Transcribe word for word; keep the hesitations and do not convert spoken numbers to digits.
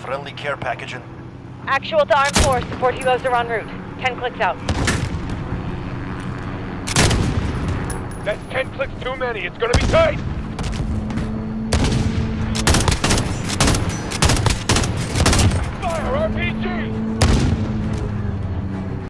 Friendly care package in. Actual to Armed Force. Support helos are en route. Ten clicks out. That's ten clicks too many. It's gonna be tight. Fire R P G!